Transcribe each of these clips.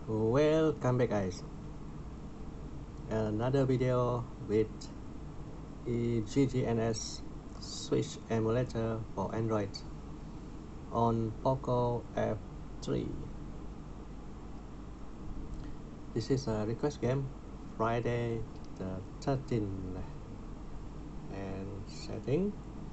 Welcome back guys, another video with eGGNS Switch emulator for Android on Poco F3. This is a request game, Friday the 13th, and setting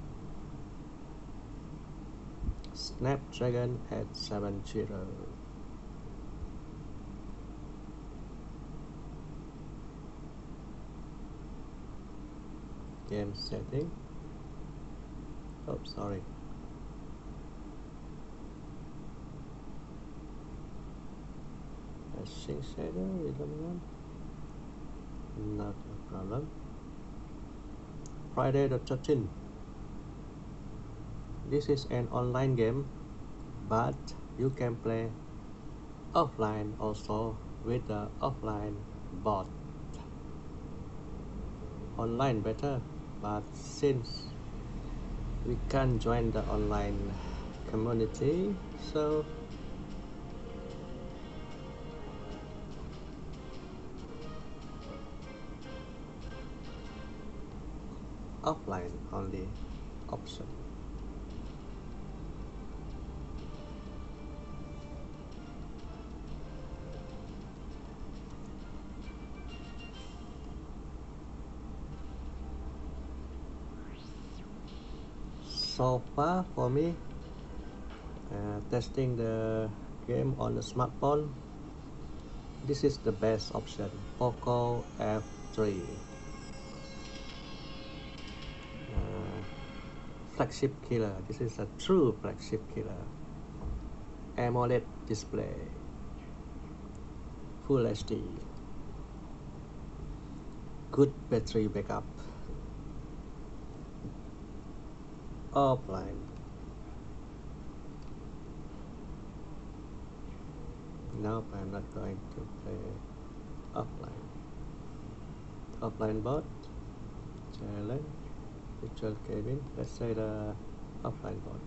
Snapdragon 870. Game setting. Oh, sorry. Sync shader, we don't want. Not a problem. Friday the 13th. This is an online game, but you can play offline also with the offline bot. Online better, but since we can't join the online community, so offline only option. So far for me, testing the game on the smartphone, this is the best option, Poco F3. Flagship killer, this is a true flagship killer. AMOLED display, Full HD, good battery backup, offline. Nope, I'm not going to play offline. Offline bot, challenge, virtual cabin. Let's say the offline bot.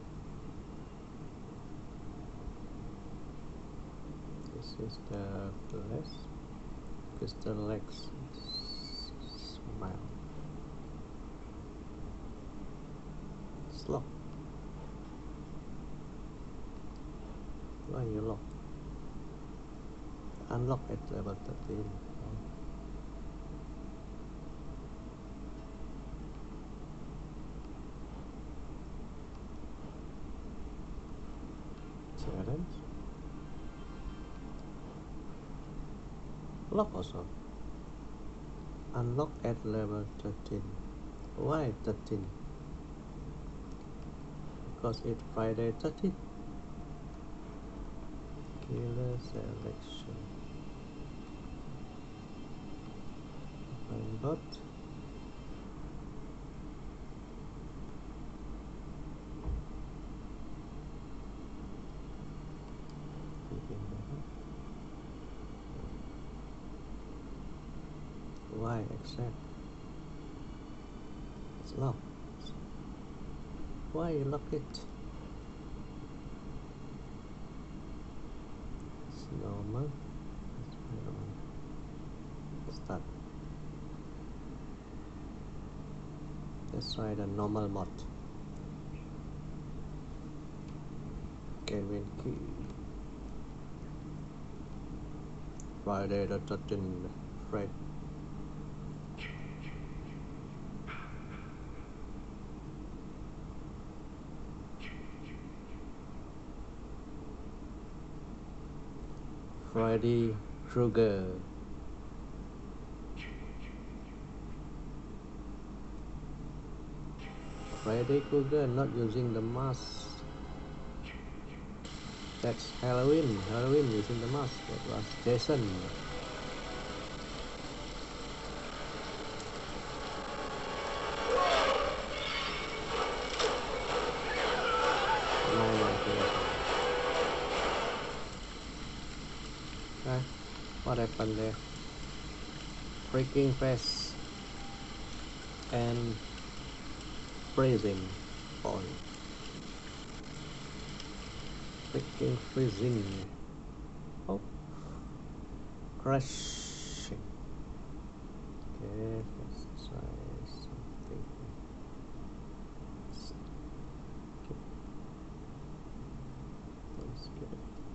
This is the flash, Crystal Legs, smile. Lock. Why you lock? Unlock at level 13. Challenge. Lock also. Unlock at level 13. Why 13? Because it's Friday 13th. Killer selection. Find bot. Why accept? It's locked. Why you lock it? It's normal. Start. Let's try the normal mode. Kevin Key. Friday the 13th. Fred. Freddy Krueger. Freddy Krueger not using the mask. That's Halloween. Halloween using the mask. That was Jason. What happened there? Freaking fast and freezing point. Freaking freezing. Oh, crashing. Okay, let's try something. Skip. Don't skip it.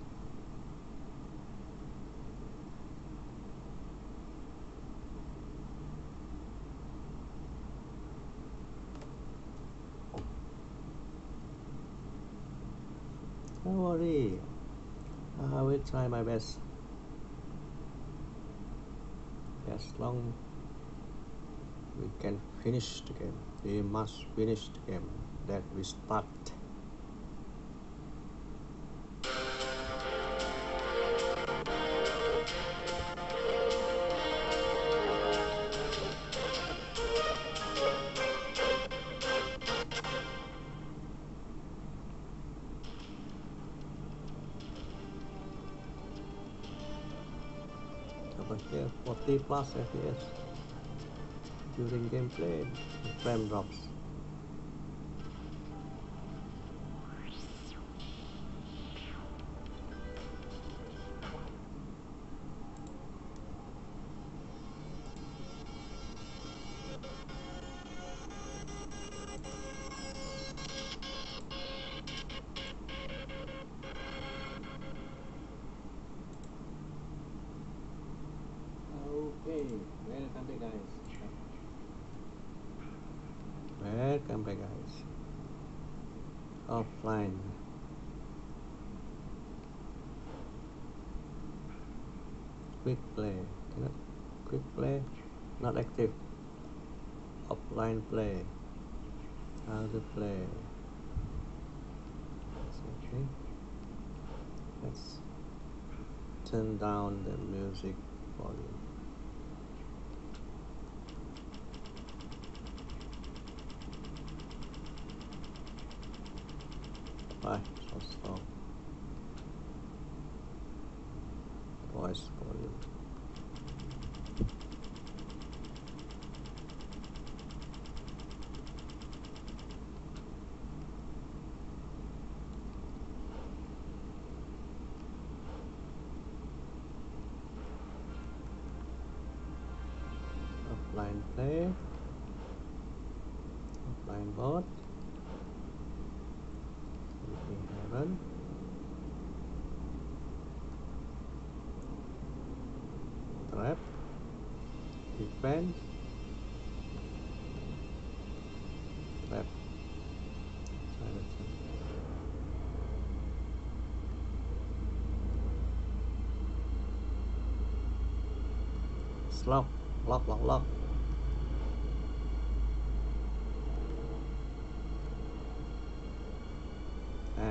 Don't worry, I will try my best. As long we can finish the game, we must finish the game that we start. Over here, 40 plus FPS. During gameplay, the frame drops. Okay, welcome back guys. Welcome back guys. Offline. Quick play. Cannot quick play. Not active. Offline play. How to play. That's okay. Let's turn down the music volume. Why so slow? Voice volume. Offline play. Offline board. Heaven. Trap. Defense. Trap. Silence. Lock. Lock. Ah.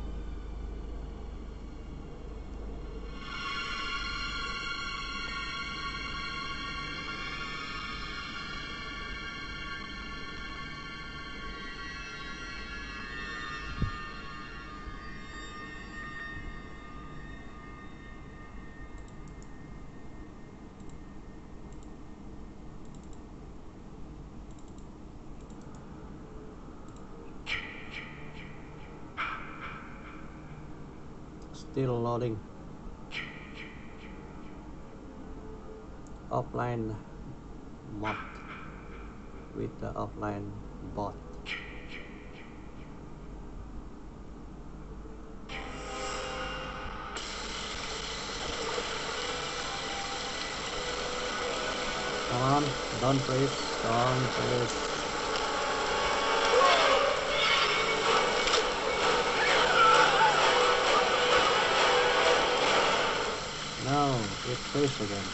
Still loading. Offline mod with the offline bot. Come on, don't freeze. No, it freeze again.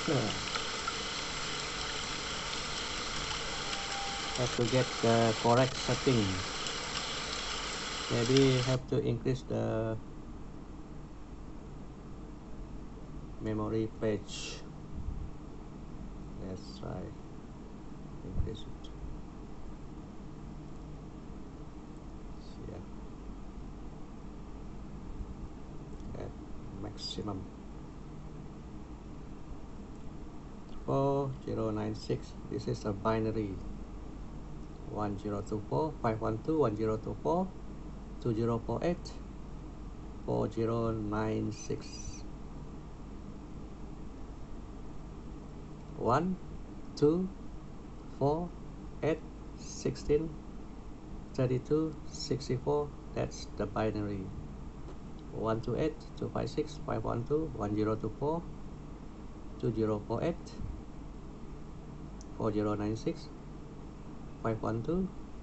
Have to get the correct setting. Maybe have to increase the memory page. Let's try increase it. Yeah. At maximum. 4096. This is a binary. 1024 512 1024 2048 4096. 1, 2, 4, 8, 16, 32, 64. That's the binary. 128, 256, 512, 1024, 2048, 4096, 512.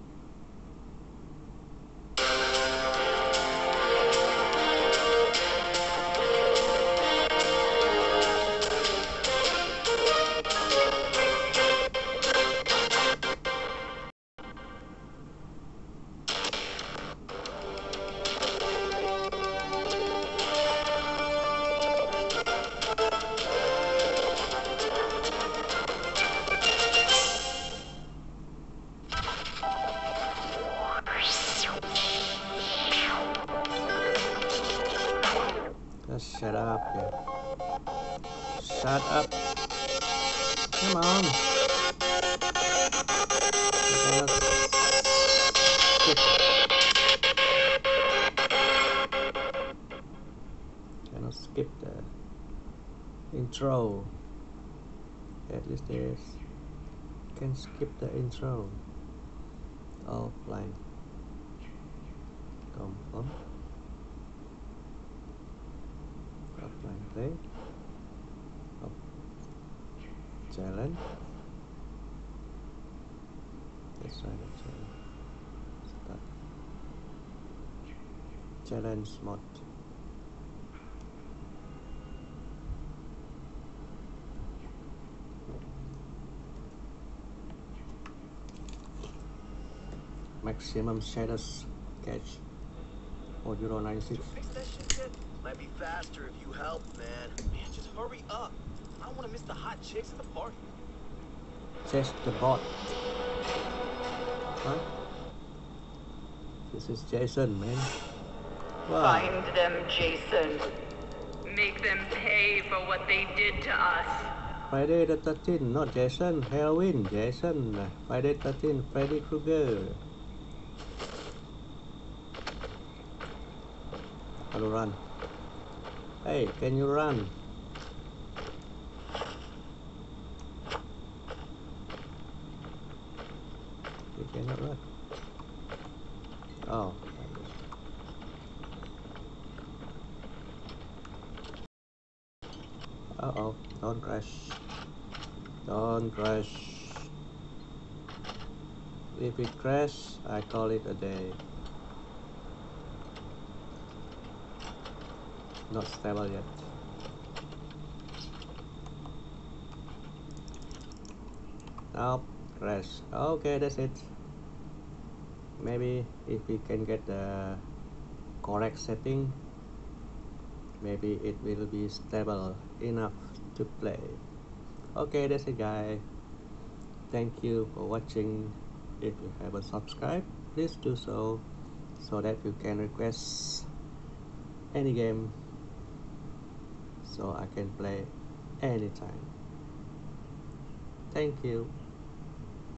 Just shut up, yeah. Shut up. Come on. You cannot skip. Cannot skip the intro. At least this can skip the intro. Offline. Confirm. Offline play. Off. Challenge. Let's try the challenge. Start. Challenge mode. Maximum shadows catch 4096. Fix that shit yet? Might be faster if you help, man. Man, just hurry up. I don't want to miss the hot chicks at the party. Chase the bot. Huh? This is Jason, man. Wow. Find them, Jason. Make them pay for what they did to us. Friday the 13th, not Jason. Halloween, Jason. Friday 13th, Freddy Krueger. How to run? Hey, can you run? You cannot run. Oh. Uh-oh, don't crash. Don't crash. If it crash, I call it a day. Not stable yet. Nope, crash. Okay, that's it. Maybe if we can get the correct setting, maybe it will be stable enough to play. Okay, that's it, guys. Thank you for watching. If you haven't subscribed, please do so that you can request any game so I can play anytime. Thank you.